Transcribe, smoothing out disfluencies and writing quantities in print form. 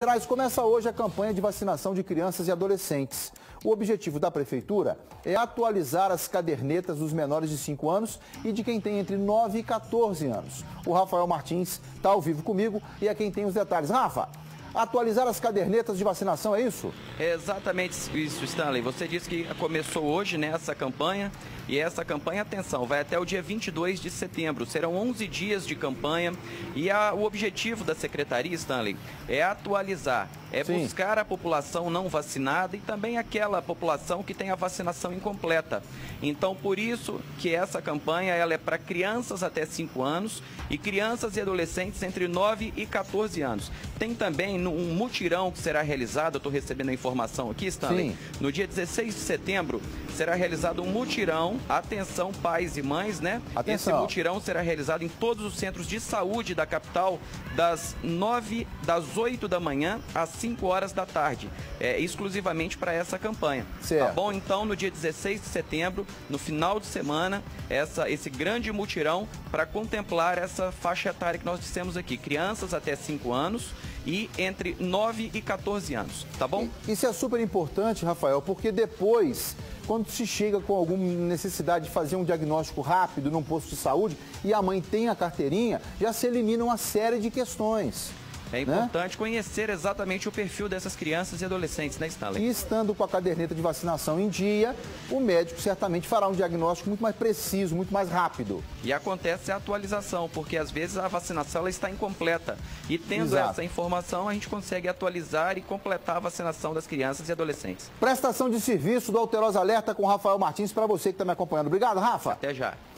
Começa hoje a campanha de vacinação de crianças e adolescentes. O objetivo da Prefeitura é atualizar as cadernetas dos menores de 5 anos e de quem tem entre 9 e 14 anos. O Rafael Martins está ao vivo comigo e é quem tem os detalhes. Rafa, atualizar as cadernetas de vacinação, é isso? É exatamente isso, Stanley. Você disse que começou hoje, né, essa campanha. E essa campanha, atenção, vai até o dia 22 de setembro. Serão 11 dias de campanha. E o objetivo da Secretaria, Stanley, é atualizar, buscar a população não vacinada e também aquela população que tem a vacinação incompleta. Então, por isso que essa campanha ela é para crianças até 5 anos e crianças e adolescentes entre 9 e 14 anos. Tem também um mutirão que será realizado, eu estou recebendo a informação aqui, Stanley. Sim. No dia 16 de setembro será realizado um mutirão. Atenção, pais e mães, né? Atenção. Esse mutirão será realizado em todos os centros de saúde da capital das 8 da manhã às 5 horas da tarde. Exclusivamente para essa campanha. Certo. Tá bom? Então, no dia 16 de setembro, no final de semana, esse grande mutirão para contemplar essa faixa etária que nós dissemos aqui. Crianças até 5 anos e entre 9 e 14 anos, tá bom? Isso é super importante, Rafael, porque depois, quando se chega com alguma necessidade de fazer um diagnóstico rápido num posto de saúde e a mãe tem a carteirinha, já se elimina uma série de questões. É importante conhecer exatamente o perfil dessas crianças e adolescentes, né, Stanley? E estando com a caderneta de vacinação em dia, o médico certamente fará um diagnóstico muito mais preciso, muito mais rápido. E acontece a atualização, porque às vezes a vacinação ela está incompleta. E tendo essa informação, a gente consegue atualizar e completar a vacinação das crianças e adolescentes. Prestação de serviço do Alterosa Alerta com Rafael Martins para você que está me acompanhando. Obrigado, Rafa. Até já.